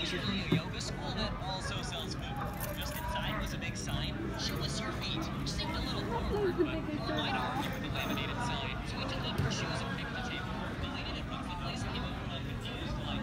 usually a yoga school that also sells food. Just inside was a big sign, show us your feet, which seemed a little forward, but who am I to argue with the laminated sign? So we took off our shoes and picked the table. The lady that runs the place came over and confused, like,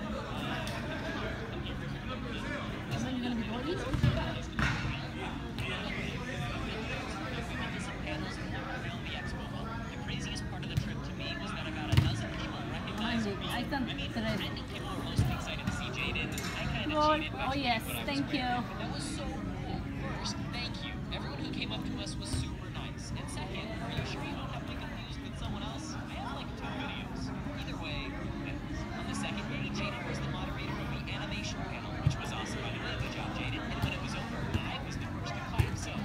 The craziest part of the trip to me was that about a dozen people recognized me. I think people were mostly excited to see Jaden. I kind of cheated by yes, thank you. That was so cool. First, thank you. Everyone who came up to us was super nice. And second, are you sure you don't have me confused with someone else? I have like 2 videos. Either way, on the second day, Jaden was the moderator of the animation panel, which was awesome, by the way. Good job, Jaden. And when it was over, I was the first to clap, so...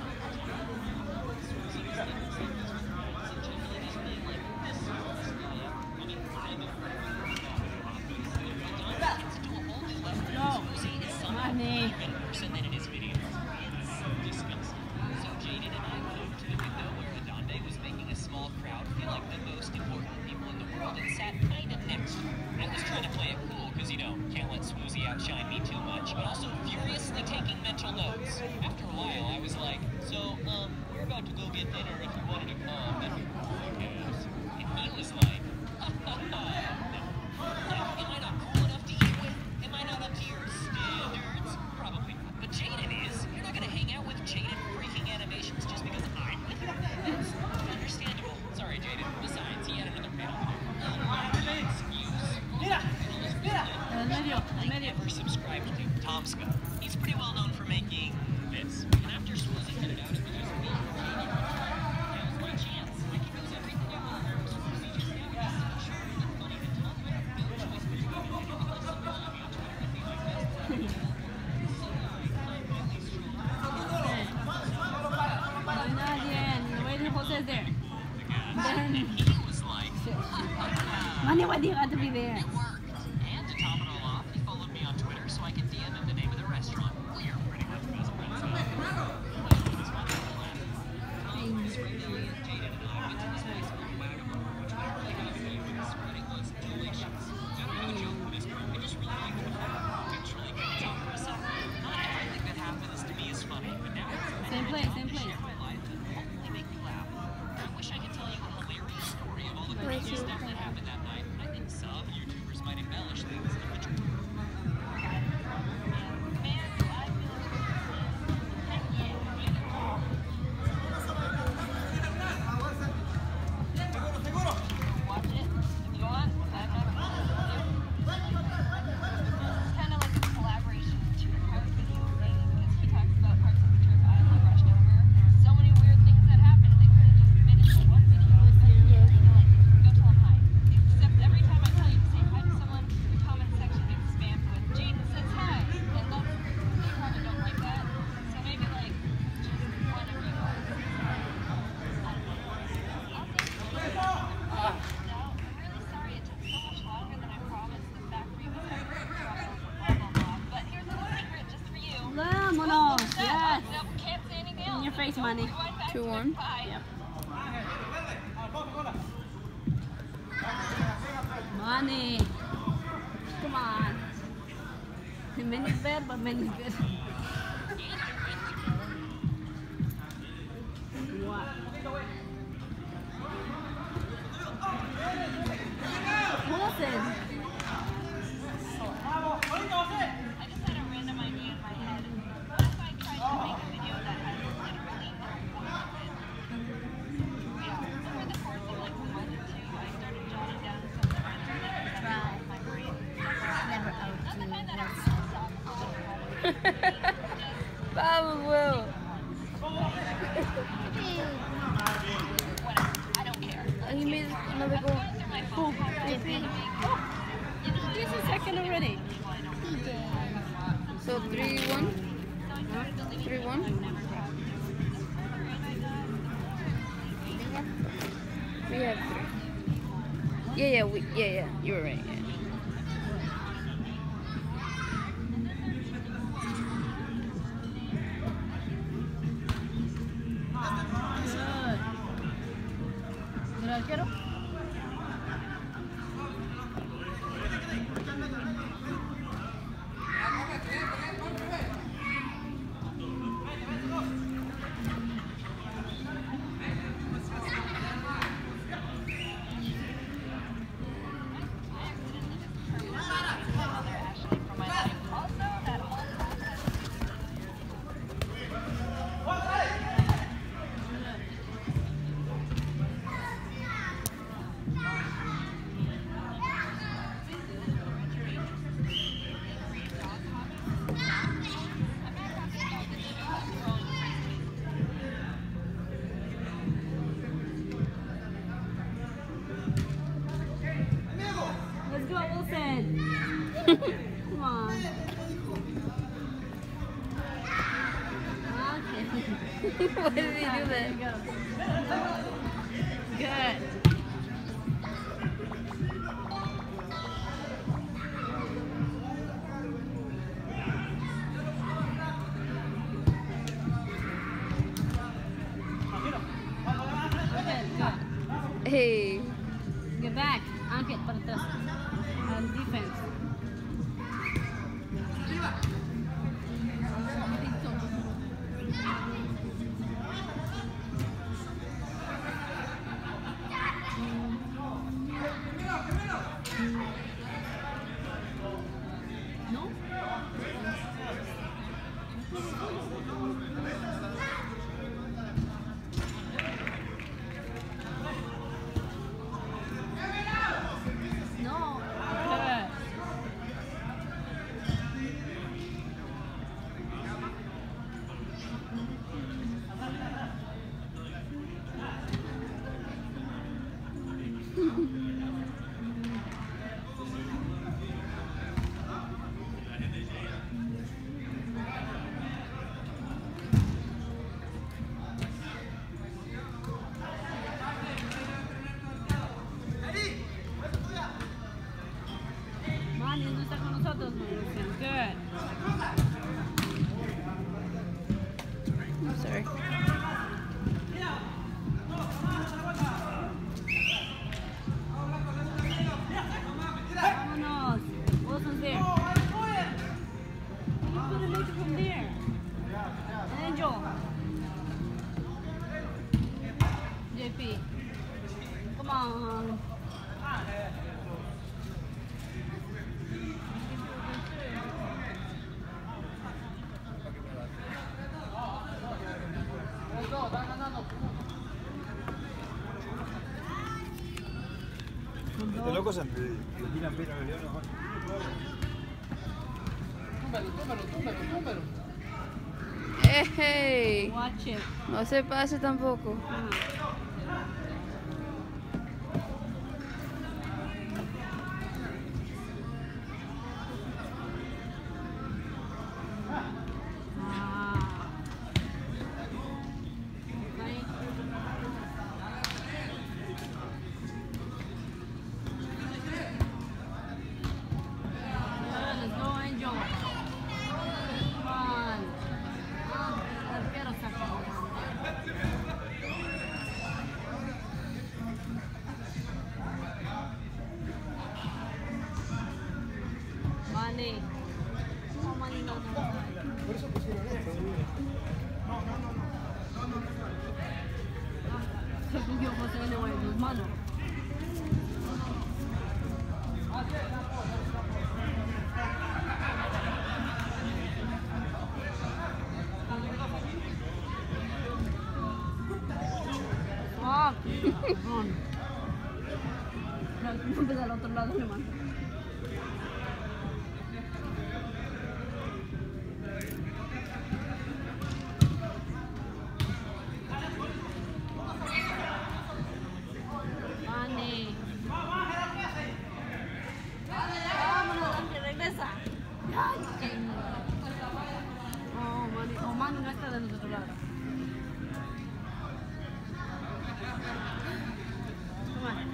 Money. In person than in his videos. It's so disgusting. So Jaden and I went over to the window where Adonde was making a small crowd feel like the most important people in the world and sat kind of next to her. I was trying to play it cool because, you know, can't let Swoozie outshine me too much, but also furiously taking mental notes. After a while, I was like, so, we're about to go get dinner if you wanted to come. And he was like, no. Am I not cool enough to eat with? Am I not up to your standards? Probably not. But Jaden is. You're not going to hang out with Jaden freaking animations just because I'm with you. It's understandable. Sorry, Jaden. Besides, he had another panel to do. Excuse. I never subscribed to Tomska. He's pretty well known for making this. And after Swoozie headed out, it was just me and Jaden. That was my chance. I could use everything I want from Swoozie just now. It's so short and funny to talk about. No choice but to go to it. Unless somebody on Twitter would be my best friend. Jose's there. And he was like, Money, why do you have to be there? it worked. And to top it all off, he followed me on Twitter so I could DM him the name of the restaurant. We are pretty much best friends now. This Ray and Jaden and I went to this place called Wagamore, which I really got to you with spreading was delicious. I don't have a joke for this part. I just really liked the food. I truly couldn't tell for a second. Not everything that happens to me is funny, but now it's Same place, same place. share my life and hopefully make me laugh. I wish I could tell you a hilarious story of all the crazy stuff that happened that night. I think some YouTubers might embellish things in the truth. Watch it if you want. It's kind of like a collaboration with two part video thing because he talks about parts of the trip I only rushed over. There were so many weird things that happened. They could have just fit into one video. Go tell them hi. Except every time I tell you to say hi to someone, the comment section gets spammed with Jaden says hi, and they probably don't like that. So maybe like just one of you guys. I'm really sorry it took so much longer than I promised. The factory was blah blah blah. But here's a little secret just for you. Vámonos. Yes. Nope, can't say anything else. In your face, Money. 2-1. Yep. Money. Come on. Many's bad, but many's good. What? Wilson. I just had a random idea in my head. What if I tried to make a video that had literally no point of it? Yeah. Over the course of like a month or two, I started jotting down some random things that were in my brain. Never Not the kind that are philosophical. Pablo. Whatever. I don't care. He made another goal. Going through my phone, He's a second already. So 3-1. 3-1. We have 3. Yeah. You were right. Yeah. Good. ¿Del arquero? Come on. Okay. Why did he do There that? you go. Good. Good. Hey. Get back. Angkat para atrás. Defense. No? No. Good. Manny, ¿dónde está con nosotros? Good. I'm sorry. Vámonos. Wilson's there. You could have made it from there. Angel. JP. Come on. Este loco se tiran pena de león. Hey. Watch it. No se pase tampoco. Ah. Right. Yeah, let's go, Angel. Come on. Ah, arquero sacó. Manny. No, Manny, no, no. Por eso pusieron esto. Se cogió José de sus manos. Ah, perdón. No, no, al otro lado, hermano. Manny. Vámonos, Ángel, regresa. Ay, oh, Manny. Oh, Manny no está de nuestro lado. Come on.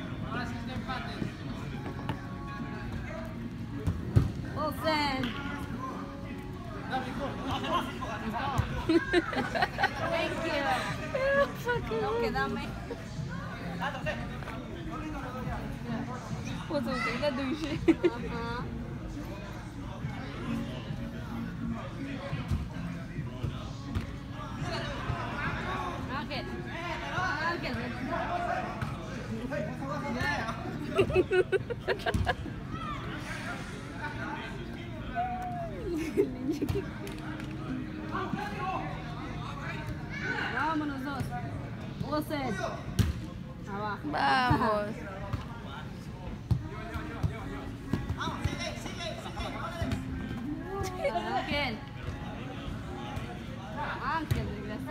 Wilson. Thank you. No, quedame. What's up? That douche. Ajá. Ángel. Ángel. Vámonos dos. Wilson. Abajo. Vamos. Ángel. Ángel, regresa.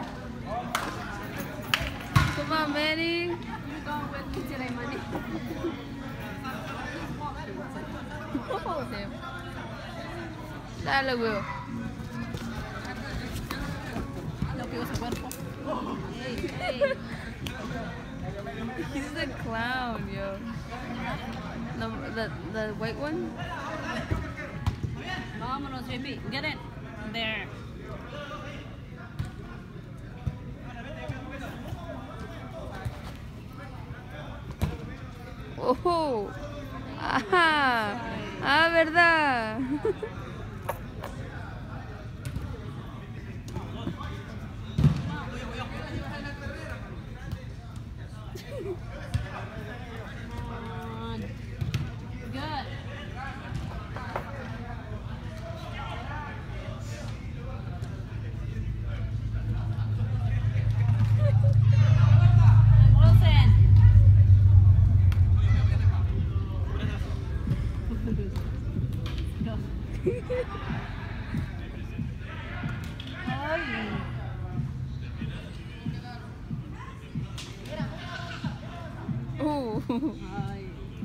Come on, Manny. You going with me today, money? What was it? Dale, Will. Lo que usa cuerpo. Ey, ey. He's a clown, yo. The white one? Vámonos, JP. Get in. There. Oh. Ajá. Ah, ¿verdad? Come on. Good. Wilson. Go. Ay. Oh. Ay.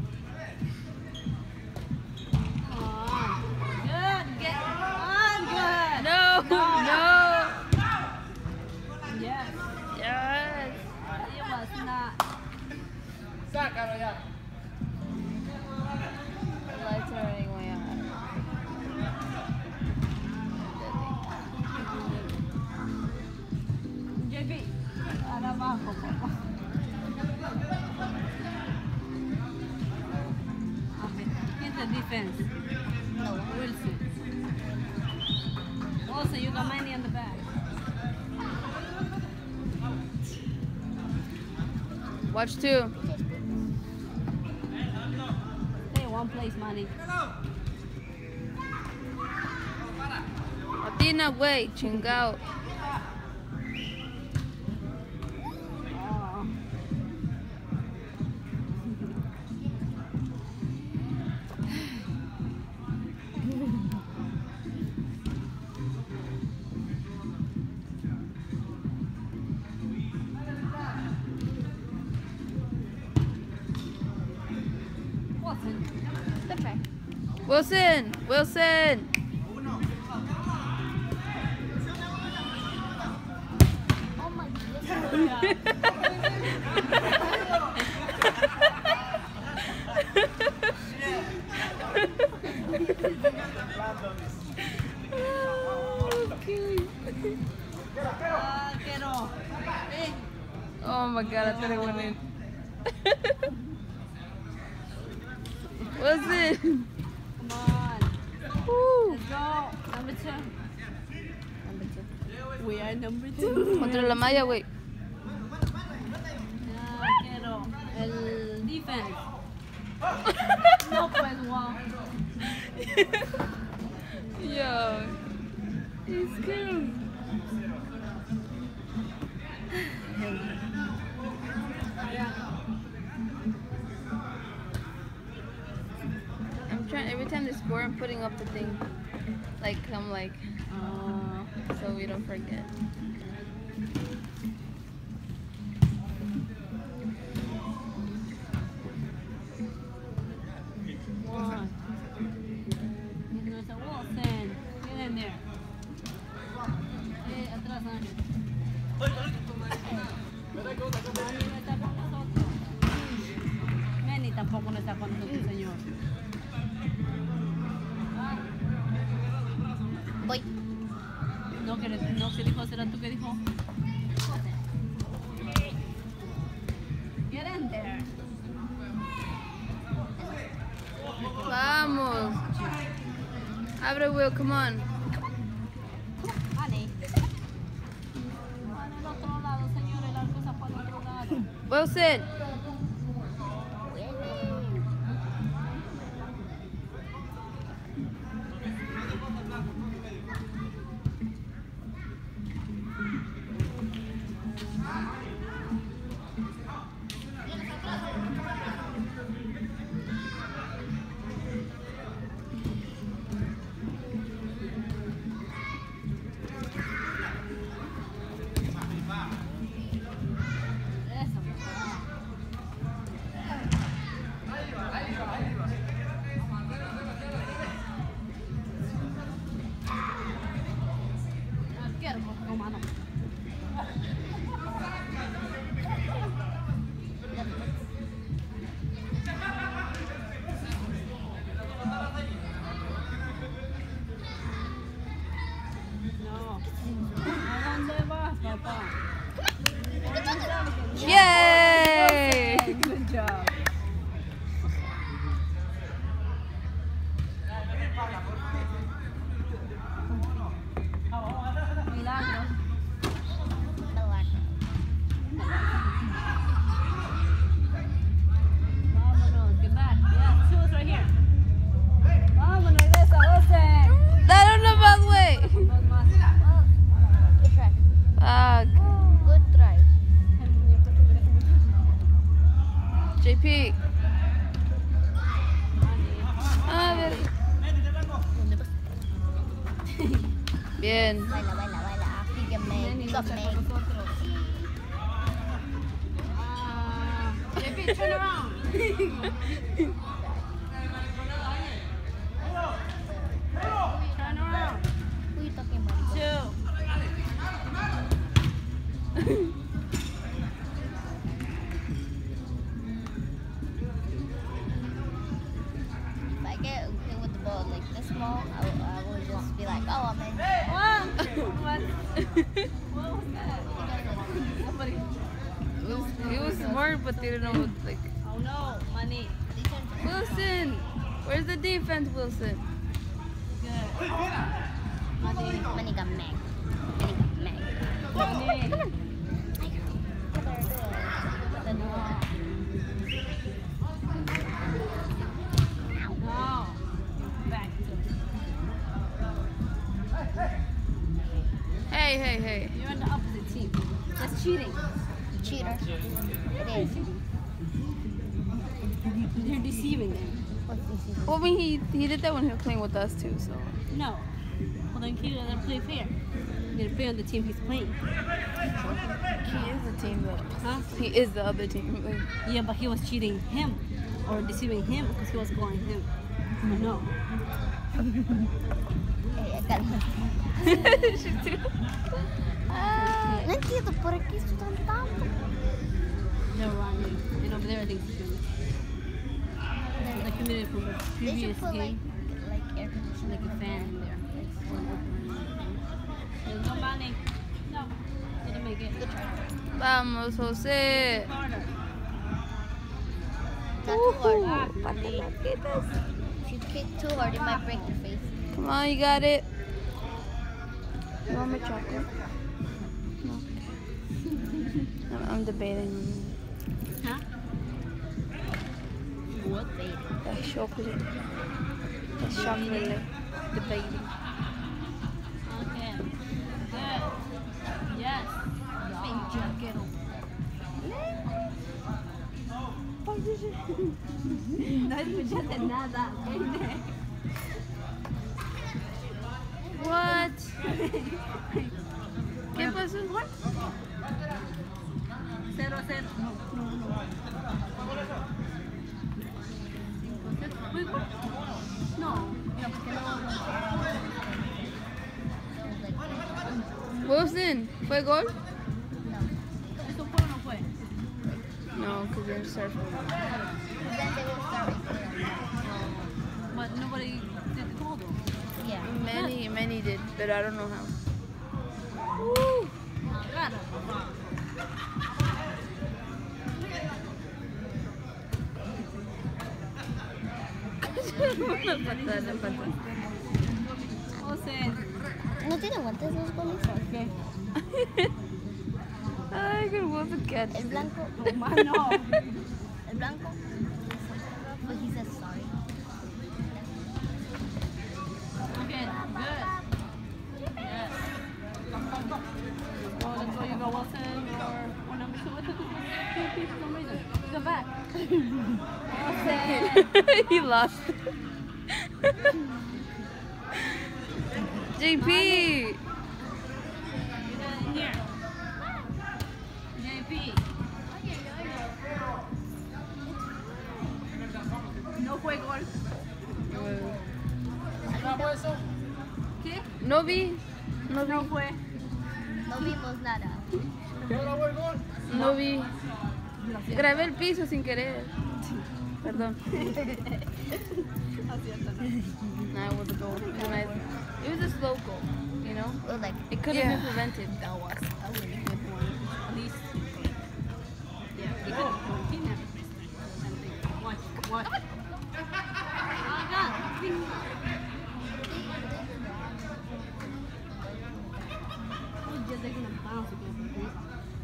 Come on. Good. Get on. Good. No. No. Yes. Yes. It was not. Sácalo ya. The lights are already going on. JP. Ahora abajo, papá. Okay. Here's the defense. No, Wilson. Also, you got money on the back. Watch two. Stay one place, money. Atina, güey, chingao. Oh. Wilson. Wilson. Wilson. Oh my God. Okay. Get off. Hey. Oh my god, I thought it went in. Wilson. Come on. Woo. Let's go. Number two. Number two. We are number two. Contra la malla, güey. Ya, quiero el defense. No pues, wow. Yo. He's cool. I'm trying, every time they score, I'm putting up the thing. Like, I'm like, so we don't forget. One. There's a Wilson. Get in there. Atrás, Ángel. Manny no está con nosotros. Manny tampoco no está con nosotros, señor. Voy. No, ¿qué dijo? ¿Será tú que dijo? Get in there. Vamos. Abre, Will, come on. Manny. Van al otro lado, señor. El arco está para el otro lado. Wilson. Eso, Bien. Baila, baila, baila. Fíjenme. Dígame. JP, turn around. Turn around. Who you talking about? Two. If I get hit with the ball like this small, I will just be like, oh, I'm in. What? What? What was that? Somebody. It was smart, but they didn't know what, like. Oh no, money. Wilson! Where's the defense, Wilson? Good. Money got Meg. Money got Meg. Money. No. Back to. Hey, hey, hey. You're on the opposite team. That's cheating. Cheater. It is. You're deceiving them. What's this? Well, I mean, he did that when he was playing with us, too, so. No. Well, then you gotta play fair. You gotta play on the team he's playing. He is the team, though. Huh? He is the other team. Like, Yeah, but he was cheating him or deceiving him because he was calling him. No. Hey, I got him. she too. No entiendo por qué sudan tanto. They're running. And over there, I think he's doing it. They committed from the They previous should put game. like air conditioning, Like a fan in there. There's no money. No. Didn't make it. Good try. Vamos, Jose. Harder. Not too hard. Money. If you kick too hard, it might break your face. Come on, you got it. You want my chocolate? No. I'm debating Huh? What baby? the chocolate. The chocolate. Debating. Okay. Good. Yes. No escuchaste nada. What? ¿Qué pasó? 0-0. No. Wilson, ¿fue gol? ¿Eso fue o no fue? No, because they're surfing. Then they will start recording. But nobody did the goal though. Yeah. Many did, but I don't know how. Woo! Claro. Una patada. José. ¿No tiene guantes los goles? ¿Qué? Ay, que Wilson catch. El blanco. No. El blanco. But he says sorry. Okay, good. Yes. Oh, that's why you go Wilson or number 2. What the for some reason. Go back. Wilson. He lost. JP! Get in here. JP. No fue gol. ¿Qué? No vi. No No vi. fue. No vimos nada. No vi. Grabé el piso sin querer. Perdón. Nah, it was a goal. It was nice. It was a slow goal, you know? Or like, It could have been prevented. That was a really good one. At least. Yeah, he could have continued. Watch. Oh, God. Just like gonna bounce against the group.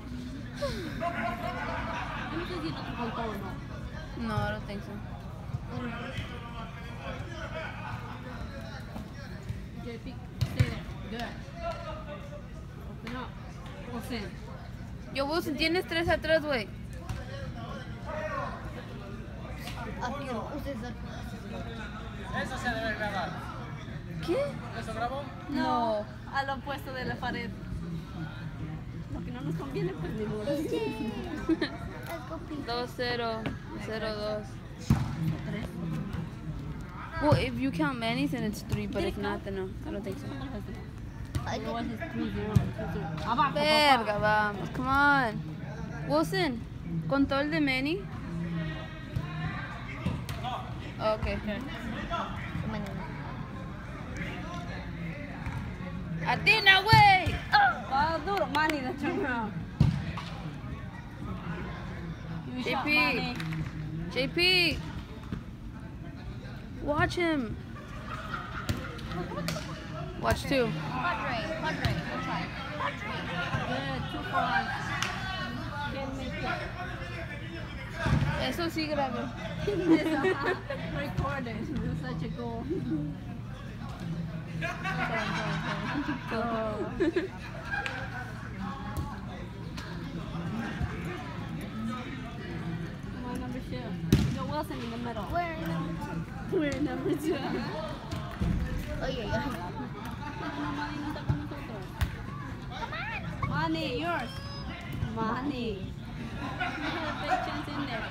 Let me just see if it's a goal or not. No, I don't think so. JP, stay there. Good. Open up. Wilson. Yo, Wilson, tienes 3 atrás, güey. aquí no uses el... Eso se debe grabar. ¿Qué? ¿Eso grabó? No, al opuesto de la pared. Lo que no nos conviene, pues ni modo. 2-0. 0-2. Well, if you count Manny's, then it's 3, but if not, then no. I don't think so. Otherwise it's 3-0. Abajo, Verga, vamos. Come on. Wilson, ¿contó el de Manny? Okay. Athena, güey. Va duro, Manny, the turn around. You shot, Manny. JP. Watch him. Watch two. Good, 2 for 1. Can't make it. Eso sí grabé. Recorded. It was such a goal. Come on, number 2. Go Wilson in the middle. We're number 2. Money, yours. Money. You had a big chance in there.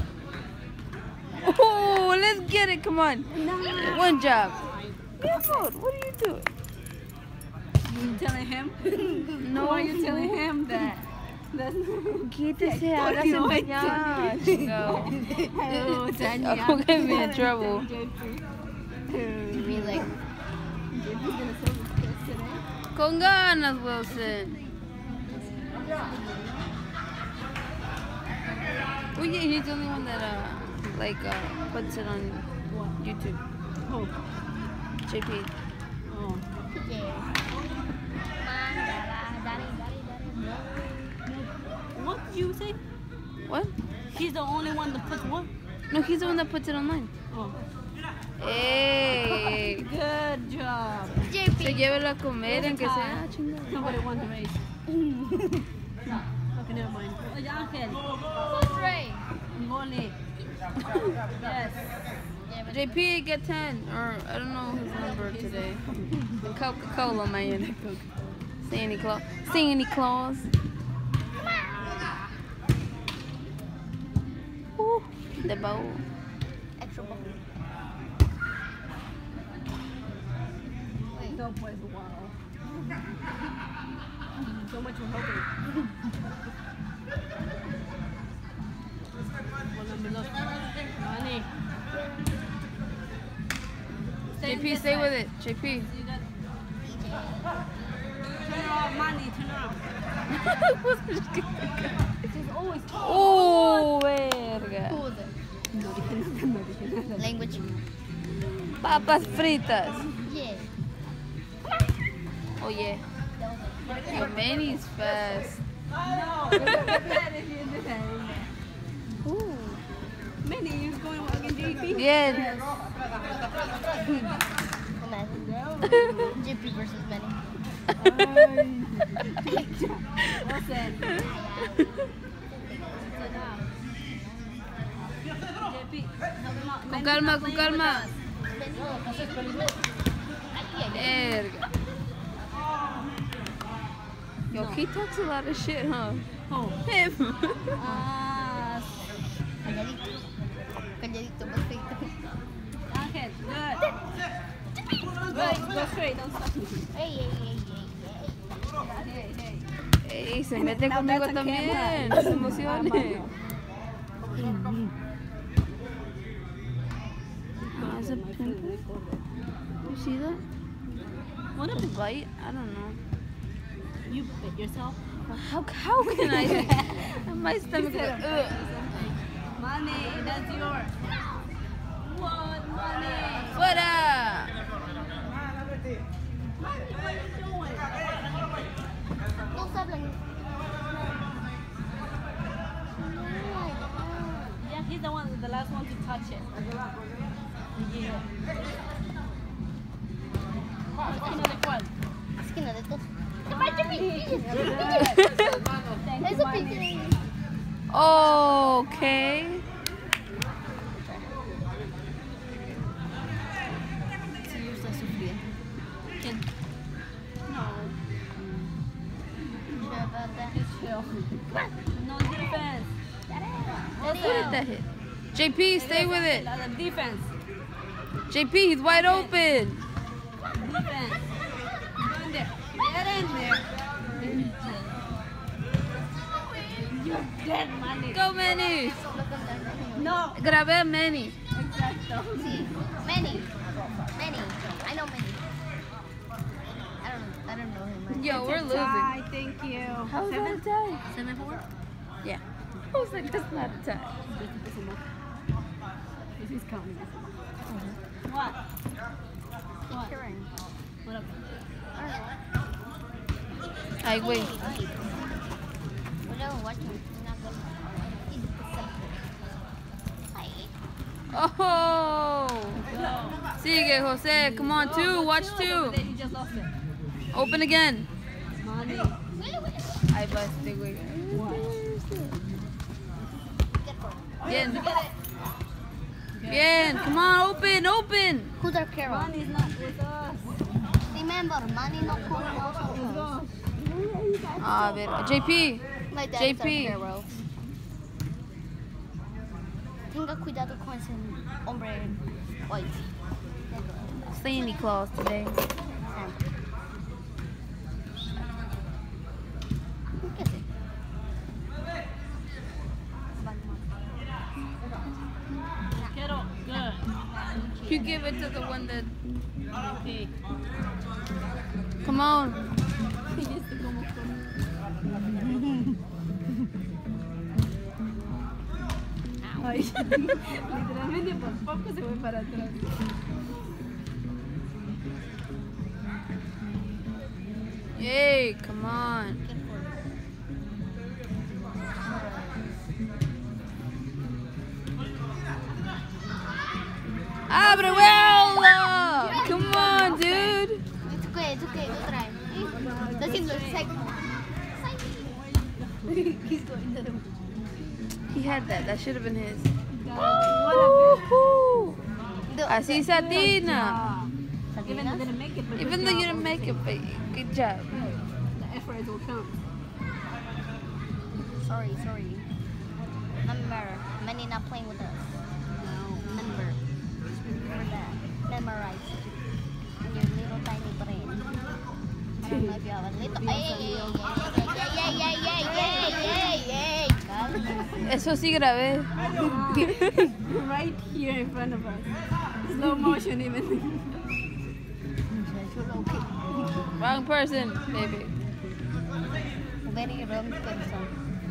Oh, let's get it. Come on. No. One job. Beautiful. What are you doing? You telling him? No. Why are you telling him that? That's Quítese, hágase ya, chico. Oh, Daniel. I'll get me in trouble. Be like, JP's gonna serve his kids today. Con ganas, Wilson. Oh yeah, he's the only one that puts it on YouTube. Oh. JP. Oh. What did you say? What? He's the only one that puts what? No, he's the one that puts it online. Oh. Hey. Good job. Se llévelo a comer, en que sea chingada. Nobody won the race. Okay, never mind. Oye, Ángel. Mole. Yes. JP, get 10. Or, I don't know his number today. The Coca-Cola, man. Santa Claus. Santa Claus. Ooh, the bowl. Extra bowl. Wait. No, pues, wow. So much for hoping. Money. JP, stay with it. JP. You got turn around, money, turn around. She's always Oh, verga. Language. Papas fritas. Yeah. Oh, yeah. Your Manny's fast. No, we'll get that if you do that. Ooh. Manny, you going against JP? Bien. JP versus Manny. Well said. JP, help him out. Con calma, con calma. Verga. Yo, he talks a lot of shit, huh? Oh. Him. Calladito, perfecto. Ángel, good. Good, go straight, don't stop. Hey. Ey, se mete conmigo también. No se emocione. It's a pimple. You see that? What A bite? I don't know. You bit yourself? How can I? My stomach is ugh. Money, that's yours. What money? Fuera! Money, what are you doing? No stop like Yeah, he's the last one to touch it. Yeah. Esquina de cuál? esquina de todos. Thank Eso you, Money. pinche. Okay. Sí, yo estoy sufriendo. that hit. JP, stay with it. The defense. JP, he's wide open. Defense. Go in there. Get in there. You dead, Manny. Go, Manny. No. Grabé Manny. Exacto. Sí, Manny. Manny. I know Manny. I don't know him. Yo, we're losing. Tie, thank you. How is that a tie? 7-4? Yeah. I was like, that's not a tie. This is coming. What? What? Karen. What up? Ay, güey. Wala, watch him. Oh! Sigue, Jose. Come on, two. Watch two. He just lost it. Open again. Money. Ay, basta, güey. Bien. Bien. Come on, open, open. Who's our Carol? Money's not with us. Remember, money no calling also. A ver, JP. My dad is our JP. Carol. Tenga cuidado con ese hombre white. Santa Claus today. ¿Qué sé? Quiero. Good. You give it to the one that. Come on. Ay, literalmente por poco se fue para atrás. Yay, come on. Abre, come on, dude. It's okay, we'll try. That's in the second. He's going to the... He had that. That should have been his. Woohoo! Así Satina. Even though you didn't make it, but Even good though you job. didn't make it, but good job. The effort will count. Sorry. Remember, many not playing with us. Remember. Remember that. Memorize it. In your little tiny brain. I don't know if you have a little... Yay. Eso sí grabé. Right here in front of us. Slow motion even. Wrong person, baby. Very wrong person.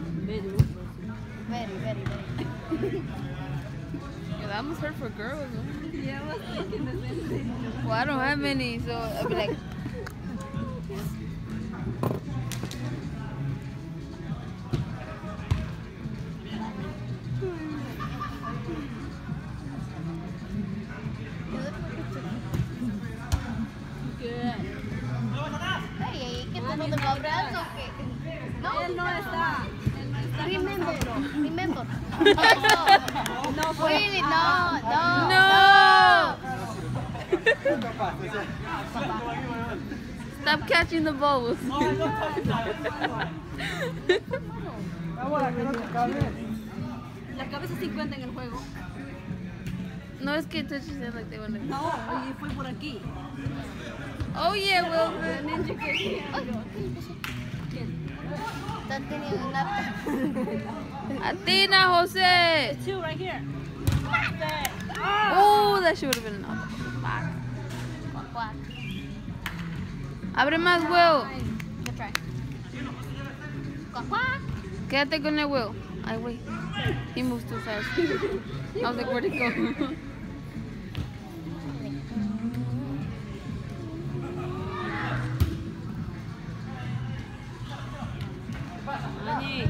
Very. Yeah, that must hurt for girls. Huh? Yeah, I was thinking the same thing. Well, I don't have many, so I'll be like. Good. Hey, ¿qué te lo de abrazo o qué? Él no está. Remember. No fue. Really, no. Stop catching the balls. La cabeza 50 en el juego. No, es que touches it like they want to. No, y fue por aquí. Oh, yeah, Wilson. Ninja que Estás teniendo una... Athena, Jose. two right here. Oh, that should have been enough. Fuck. Quack. Abre más, Will. Good try. Quack. Quédate con el Will. Ay, wait. He moves too fast. I was like, where'd it go? Money.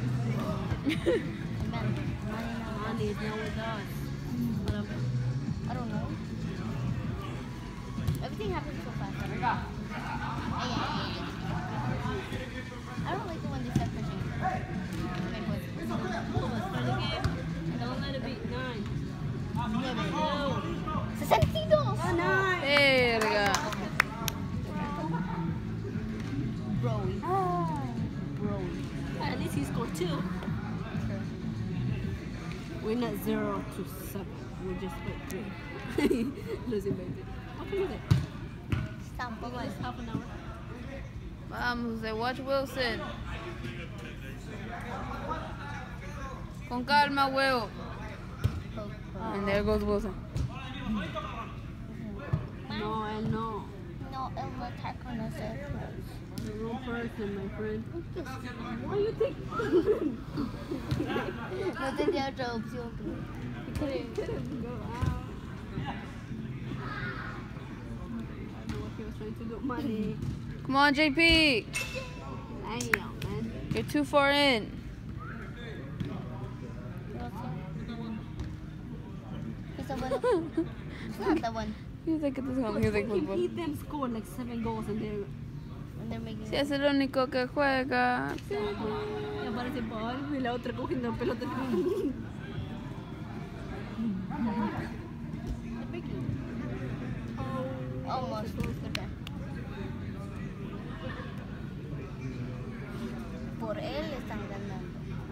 Money is not with us. I don't know. Everything happens so fast. I don't like it when they start pushing. Don't let it be 9. 62. Oh, 9. Verga. Broy. At least he scored 2. We We're not 0 to 7. We're just by 3. Losing by 3. What time is it? Sample At least half an hour. Vamos, watch Wilson. Con calma, Will. And there goes Wilson. No, and no. No, it will attack on us at first. The wrong person, my friend. Why you think? No tenía otra opción. Couldn't go out. I don't know what he was trying to do. Money. Come on, JP. Damn, man. You're too far in. It's the one. It's not the one. He was like, this one. He was like, Fucking football. beat them scored like 7 goals and And they're making. Si es el único que juega. y aparece Paul y la otra cogiendo pelotas. Almost. Okay. Por él están ganando.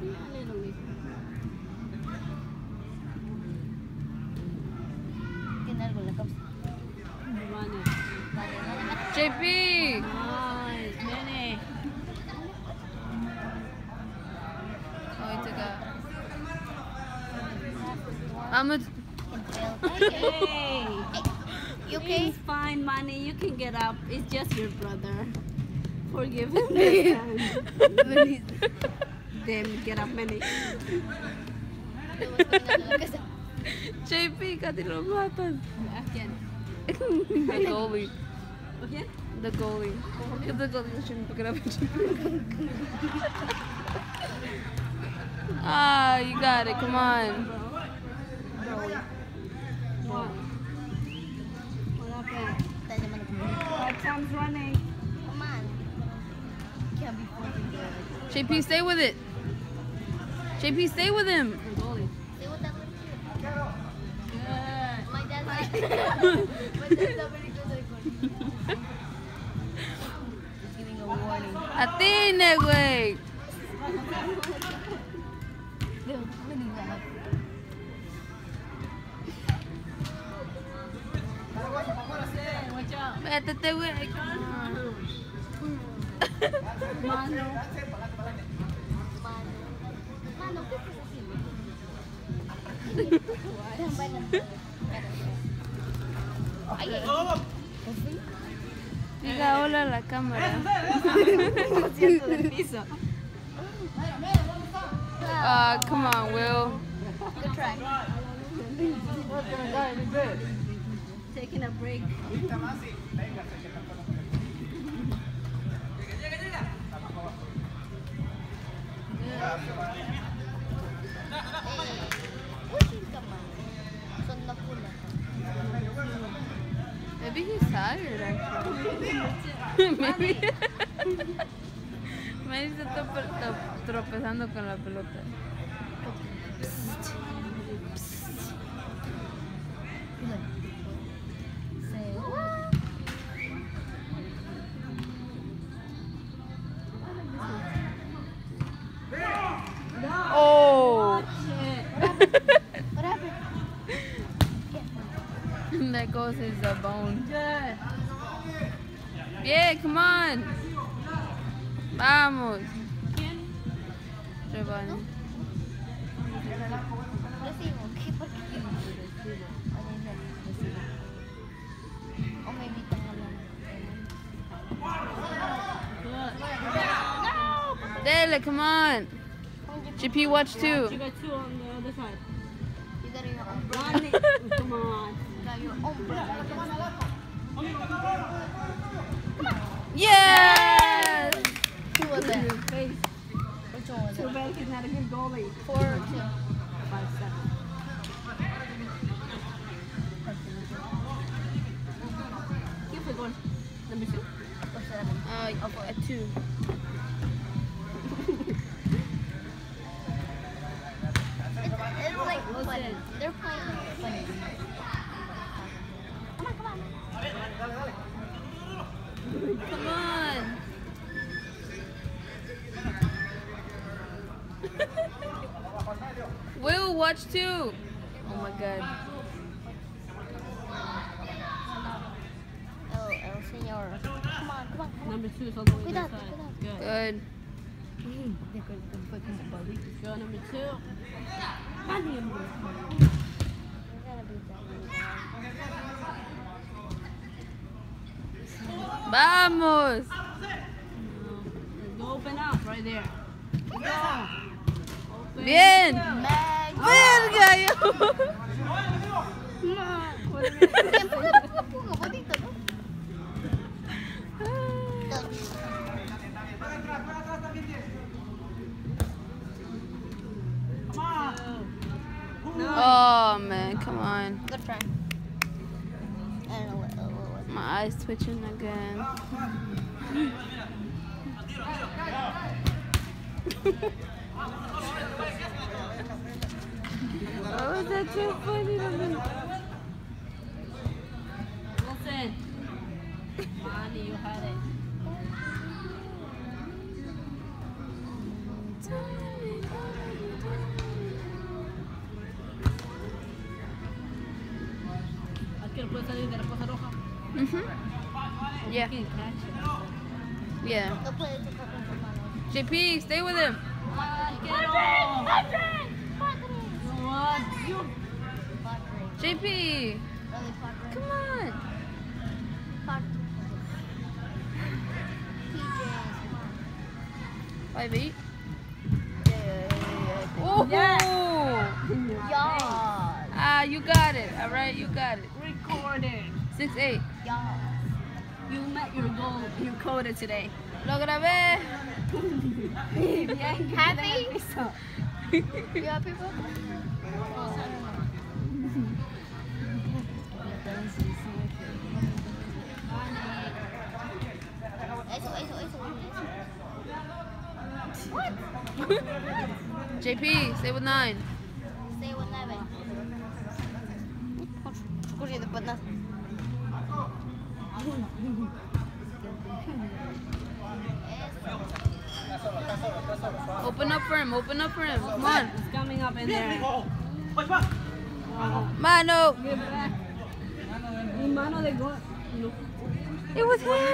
Tiene algo en la cabeza. JP. Nice, nene. Oh, he took out. Vamos. Hey. You okay? It's fine, Manny. You can get up. It's just your brother. Forgive him this time. Damn, get up, Manny. JP, casi lo matan. Again. The goalie. Again? The goalie. If the goalie shouldn't pick it up. Ah, you got it. Come on. What? What happened? 5 times running. Come on. Can't be fucking good. JP, stay with it. JP, stay with him. The goalie. See what that looks like? Good. My dad's like, my dad's not very good at recording. He's giving a warning. Atine, güey. Dude, really loud. Watch out. Métete, güey. Mano. Mano, ¿qué estás haciendo? Ay, ay. Diga hola a la cámara. Concierto del piso. Ah, come on, Will. Good try. Taking a break. Son na pula. Maybe he's tired, actually. Maybe. Maybe se está tropezando con la pelota. Oh! What happened? There goes his bone. Good. Yeah, come on. Vamos. Giovanni. Recibo. ¿Qué? ¿Por qué? Recibo. O maybe están hablando. Dele, come on. GP, watch too. You got 2 on the other side. You got your own Run it. Come on. You got your own brother. Yes! Who was that? Your face. Which one was Too it? bad he's not a good goalie. 4 or 2? 5-7. ¿Quién fue gol? Number 2? Or 7? A 2. It's like funny. They're playing like funny. Come on, come on. Come on. Will, watch too. Oh my god. El señor. Come on, come on. Number 2 is all the way Cuidado, inside. cuidado. Good. Good. Go number 2. We're gonna beat that one. Vamos. Go open up right there. Go. Open. Bien. Meg. Verga yo. Ponga bonito, ¿no? Touch. Oh man, come on. Good friend. I don't know what. My eyes twitching again. Oh, that's so funny to me. Wilson. Money, you had it. Aquí no puede salir de la cosa roja. Yeah, You can catch it. yeah. No puede tocar con sus manos. JP, stay with him. Get off. What? You. JP, Really, come on. PJs. 5'8". Oh, Yes. ah, you got it. All right, you got it. Recorded. 6'8". You met your goal. You coded today. Lo grabé. Happy? You happy, bro? Eso. What? JP, stay with 9. Stay with 11. Corriendo para nada. Open up for him. Open up for him. Come on. It's coming up in there. Mano. Give back. Mi mano de gol. No. It was him. No,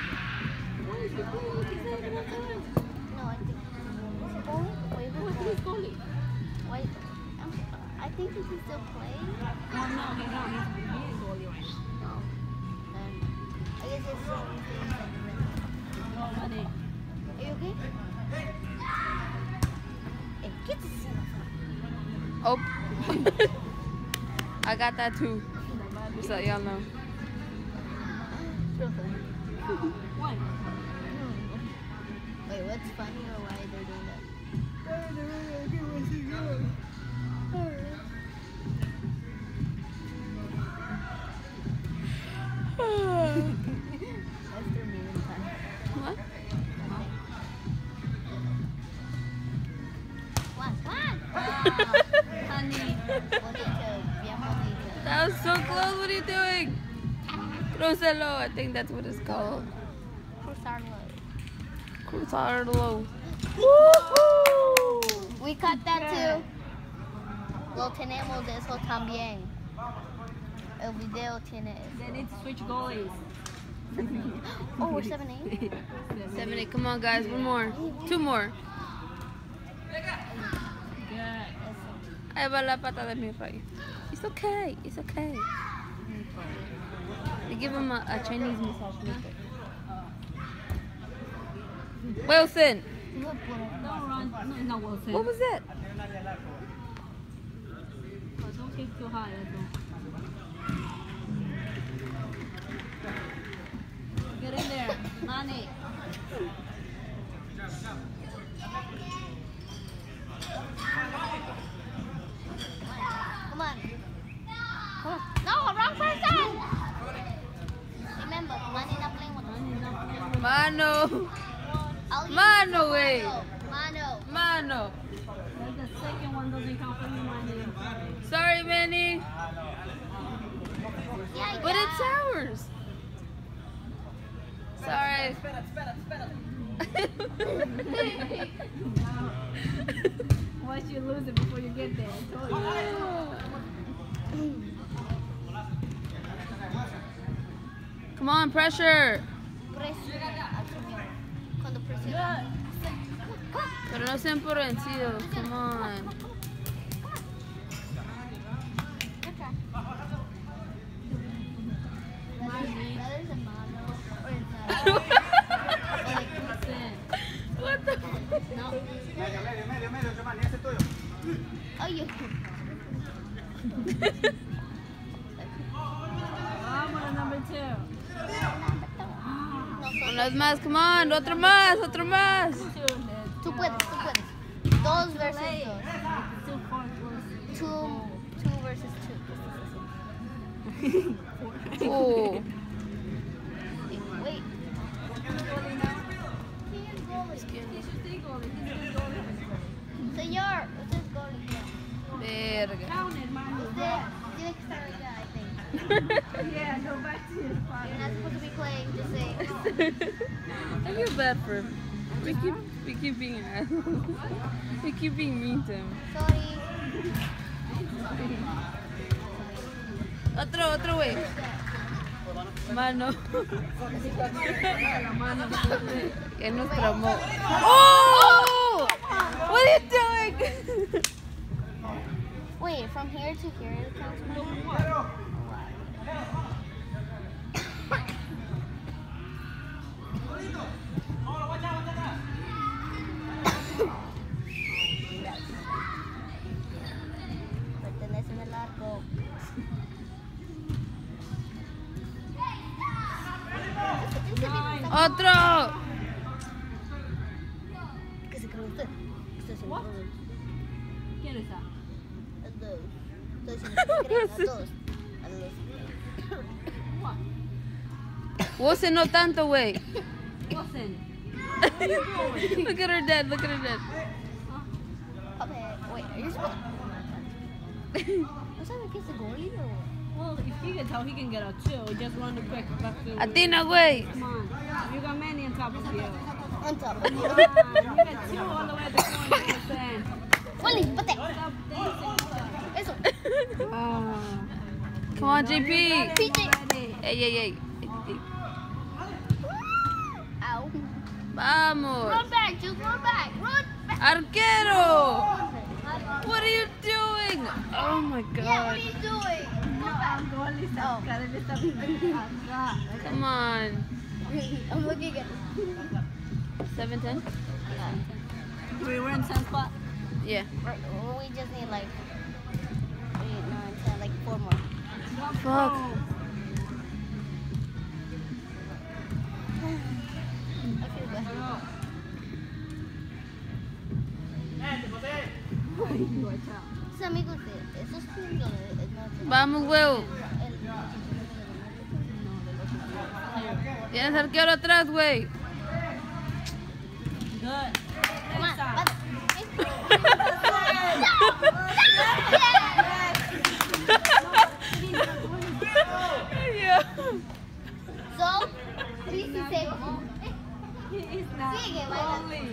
I think. Wait, Who's wait. goalie? Wait. I think he can still play. Oh, no, he's not. He's goalie right now. Then I guess it's so easy. No, money. Are you okay? Hey, get the Oh. I got that too. Just so y'all know. What? Wait, what's funny or why they're doing that? That's their main time. What? One. Honey. Bonito, bien bonito. That was so close. What are you doing? Cruzelo. I think that's what it's called. Cruzarlo. We cut that too. Lo tenemos de eso también. El video tiene. They need to switch goalies. Oh, we're 7-8. 7-8. Come on, guys. One more. 2 more. Good. Ahí va la pata de mi rey. It's okay. It's okay. They give him a Chinese massage. Wilson. Don't run. No, it's not Wilson. What was that? But don't kick too high. That's all. Get in there. Money. Come on. No, wrong person. Remember, money not playing with us. Mano. I'll use Mano, the wey. Mano. Mano. That's the second one doesn't count for you, Money. Sorry, Manny. Yeah, But it's ours. Sorry. Once you lose it before you get there. I told you. Come on, pressure. Presiona al señor. Cuando presiona. Pero no sean por vencidos. Come on. What the? Medio, Giovanni, ese es tuyo. Oye. Vamos, number 2. Unos más, come on. Otro más, otro más. Tú puedes. 2 versus 2. 2 versus 2. Oh. Wait. Señor, usted es goalie. Verga. Count it, man. Usted tiene que estar allá, I think. Yeah, go back to your spot. You're not supposed to be playing, just say. I feel bad for him. We keep being assholes. We keep being mean to him. Sorry. Otro güey. Mano. Es nuestro amor. ¡Oh! What are you doing? Wait, from here to here it counts. Pertenece en el arco. Otro. ¿Qué se cree usted? Usted se lo What? cree. ¿Quién es esa? A dos. Ustedes se lo creen a dos. A dos. Wose no tanto, güey. Listen. Look at her dead. Look at her dead. Okay, wait, are you supposed to... ¿No sabe qué es el goalie o...? Well, if he gets out, he can get out too. Just run the quick back to. Atina, güey. Come on. You got Manny on top of you. On top. Come on. You got 2 all the way at the corner. Wally, bate. Stop dancing. Eso. Come on, JP. PJ. Ey. Ow. Vamos. Run back, just run back. Run back. Arquero. What are you doing? Oh my Yeah, what God. are you doing? Go back. Come on. I'm looking at it. 7-10? We were in the same spot. Yeah. We just need like 8, 9, 10, like 4 more. Fuck. I feel good. Sus amigos de esos puntos Vamos, güey. Tienes arquero atrás, güey. Good. Come on, bate. Yeah. So, 3 seconds. He's not Sigue, baila. only.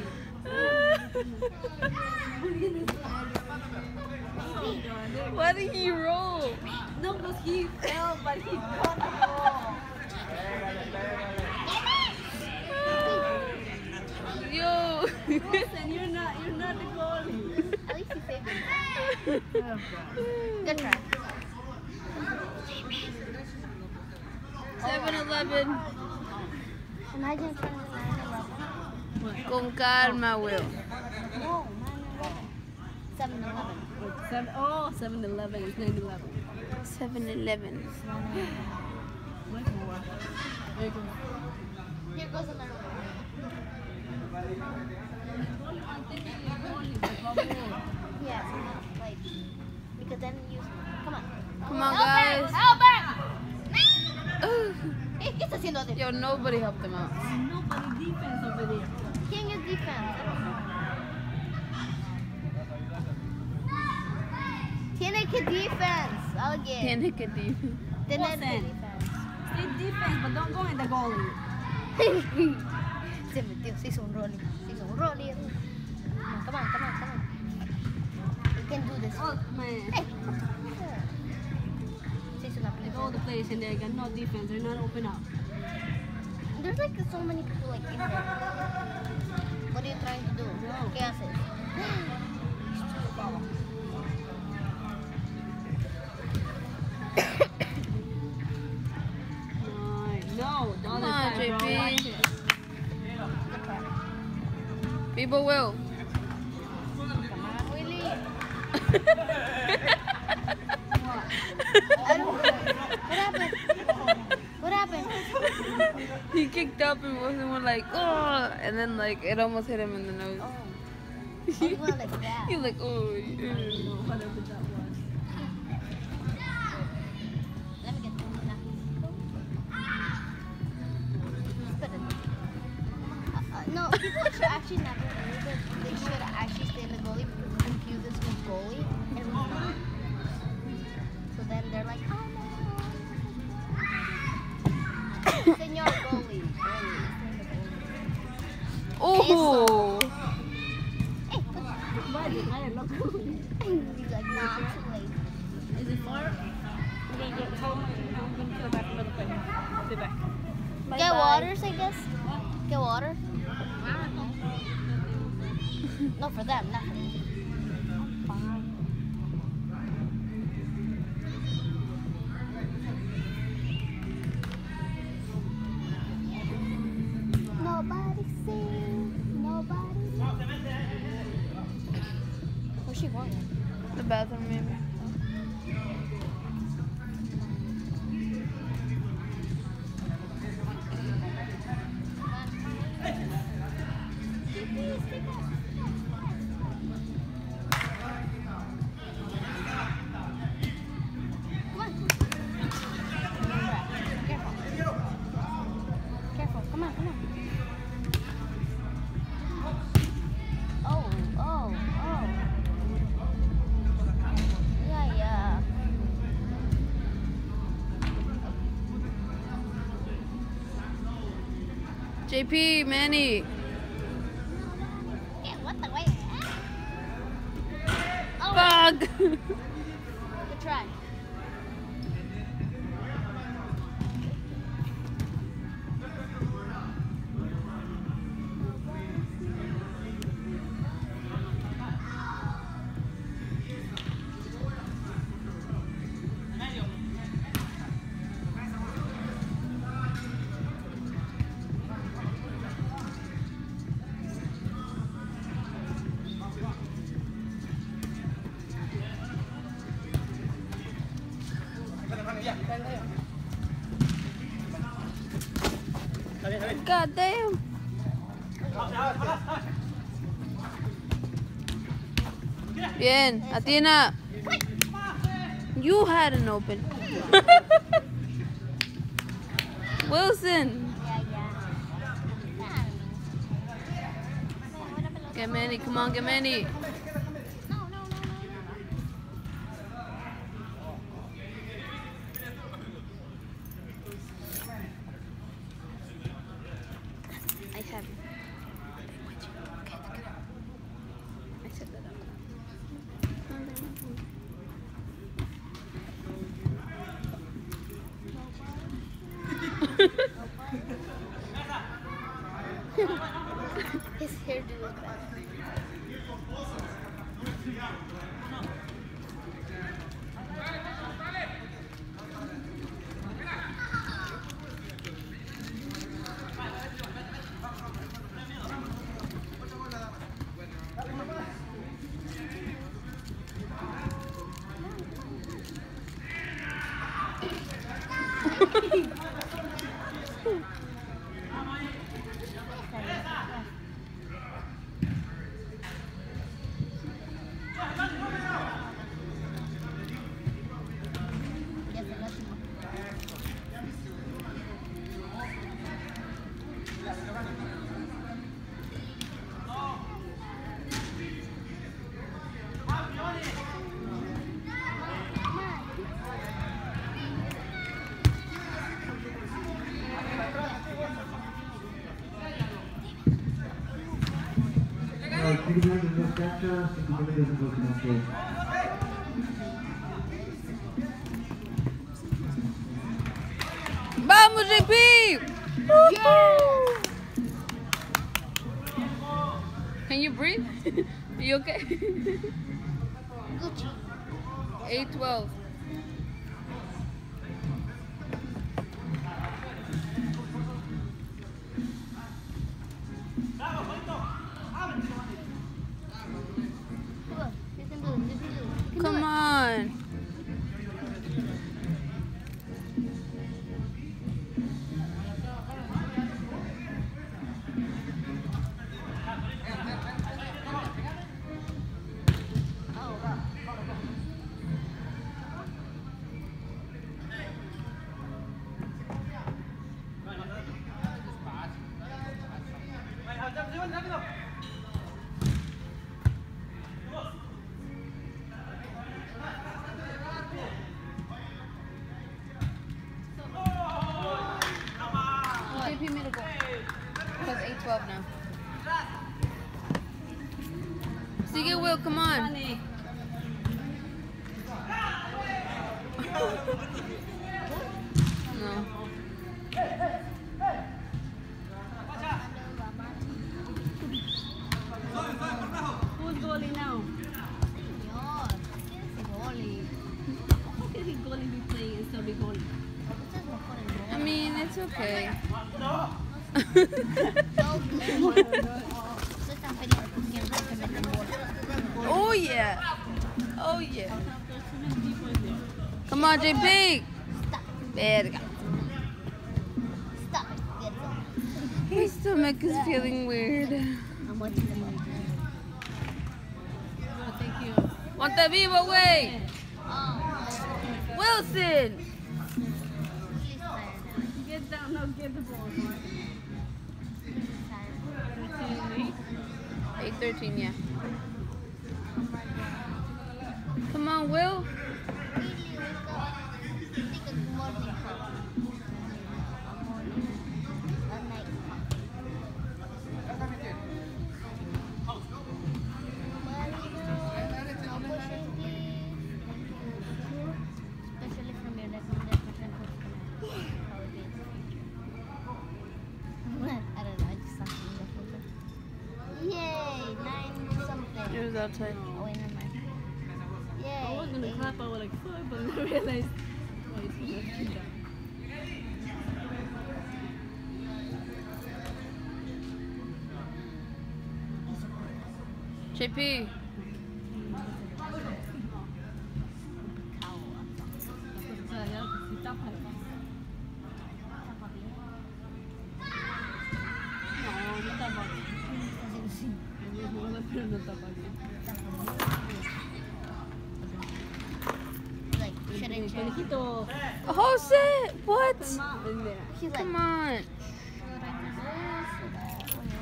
Why did he roll? No, because he fell, but he caught the ball. Yo. Listen, you're not the goalie. At least you saved him. Good try. 7-11. Imagine trying to 9-11. Con calma, güey. No, 9-11. 7-11. 7-11 is 9-11. 7-11. Here goes another one. Yeah, like, because then you, come on. Come on, Help back! guys. Help back! ¿Qué está haciendo de? Yo, nobody helped him out. Nobody defense over there. ¿Quién es defense? I don't know. Tiene que defense. Alguien. Tiene que decir. Tener que Listen. defense. Stay defense, but don't go in the goalie. Se metió, se hizo un rolling. Se hizo un rolling. Come on, come on, come on. can do this. Oh man. Hey. Say so Like all the players in there got no defense. They're not open up. There's like so many people like in there. What are you trying to do? No. ¿Qué haces? No, the Come other on, side, bro. JP. Watch it. Good try. People will. Come on, Willie. What? I don't know. What happened? What happened? He kicked up and wasn't like, oh, and then like it almost hit him in the nose. Oh. Oh, you went like that. He was like, oh. I don't know whatever that was. Let me get this. No, people should actually never do that. They should actually stay in the goalie because we confuse this with goalie and we're not. So then they're like, oh no. Senor goalie. Oh. Hey, Buddy, I am not going. he's like, nah, I'm too late. Is it far? I'm gonna go home. I'm gonna go back a little bit. I'll be back. Get waters, I guess. Get water. No, for them, not for me. Nobody sing, nobody. Where's she going? The bathroom, maybe. Careful, come on, come on. Oh, oh, oh. Yeah, yeah. JP, Manny. Yeah, what the way? Oh, Bug. good try. God damn. Bien, Athena. You had an open. Wilson. Yeah, yeah. Get Manny, come on, get Manny. No, no, no, no, no. I have it. I set that His hairdo is bad. Yes, I love you. Thank you very much, Capture. Thank you very much, Vamos, JP! Woo-hoo! Can you breathe? Are you okay? Gucci. 8-12. Come on. You can do it. You can do it. You can Come do it. on. Oh, wow. JP made a goal. Because 8-12 now. Sigue, Will, come on. Money. No. Who's goalie now? Dios. ¿Quién es ese goalie? How can he goalie be playing and still be goalie? Este es mejor el I gol. mean, it's okay. No, soy tan feliz porque quiero que me meten gol. Oh, yeah. Oh, yeah. Come on, JP. Stop. Verga. Stop it. Get it. My stomach is feeling weird. I'm watching the movie. Oh, thank you. Ponte vivo, güey. Oh, Wilson. he's tired now. Get down, now get the ball. He's tired. 8-13, yeah. Come on, Will. Really, wake up. Take a morning cup. A morning. A night cup. Especially from your recommended person who's gonna how it is. I don't know, I just saw him in the photo. Yay! 9 something. It was outside. Oh wait, never mind. Yay! I was gonna 8. clap, I was like, fuck, but then I realized, oh, it's gonna be down. JP. O sea, ya, si tapa. No, no tapa. Pero no tapa bien. Like, shouldn't check. Conejito, Jose, what? toma, mira. He's like, Come on. should I do this? Should I?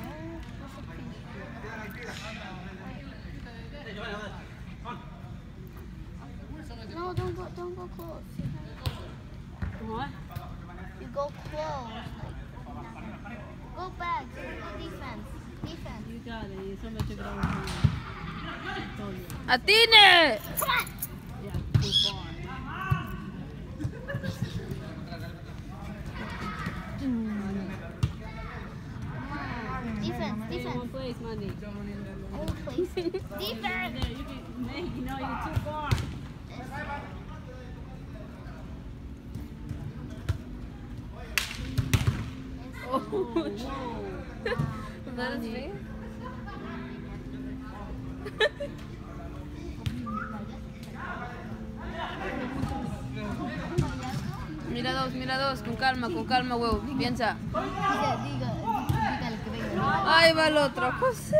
No, don't go close. What? You go close. Like, go back. Go defense. Defense. You got it. Somebody took it over from you. Told you. Atine! Come on. Yeah, too far. Defense. Stay in one Defense. place, money. Own place. Defense. There, you can make, you know, you're too far. Oh, Whoa. was that his face? Mira dos, con calma, huevo, piensa. Dígale que venga. Ahí va el otro, José.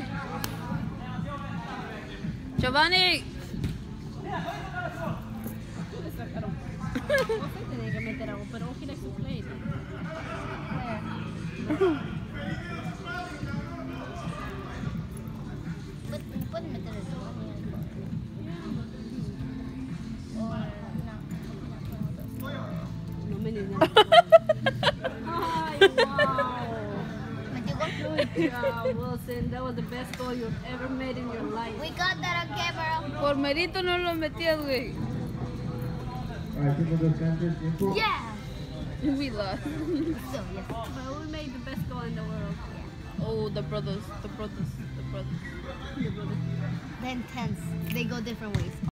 Giovanni. José tenía que meter algo, pero he likes to play. Pueden meter el No me ni nada. Ay, wow. metió gol. Good job, Wilson. That was the best goal you've ever made in your life. We got that on camera. Por mérito no lo metías, güey. Tiempo de descanso, tiempo. Yeah. We lost. So yes. But we made the best goal in the world. Oh, the brothers. The brother. Then tense. They go different ways.